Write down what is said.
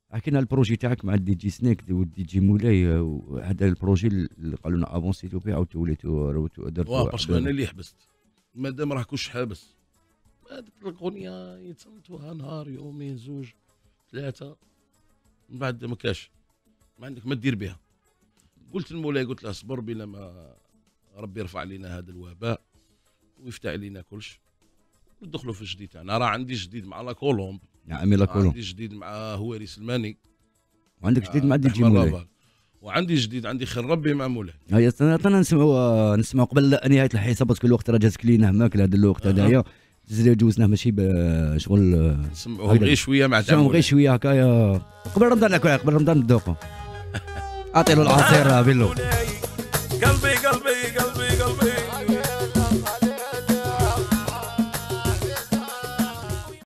حكينا البروجي تاعك مع الدي جي سنيك والدي جي مولاي، هذا البروجي اللي قالوا لنا افونسيتو به عاودتوا وليتوا درتوا باسكو انا اللي حبست، مادام راه كلش حابس هذيك الاغنيه يتصنتوها نهار يومين زوج ثلاثه، من بعد ما كاش، ما عندك ما دير بها. قلت للمولاي، قلت له اصبر بلا ما ربي يرفع علينا هذا الوباء ويفتح علينا كلش ندخلوا في الجديد. انا راه عندي جديد مع لا كولومب، يا عمي لا كولومب، عندي جديد مع هواري سلماني، وعندك جديد مع دي جي مولاي، وعندي جديد عندي خير ربي مع مولاي. هيا عطينا نسمعوا قبل نهايه الحصه، باسكو الوقت راه جاتك لينا هناك لهذا الوقت هذايا جوزناه ماشي شغل نسمعوه غير شويه مع تاع غير شويه هكايا قبل رمضان، قبل رمضان نذوقوا. اعطي له العصير بيلو.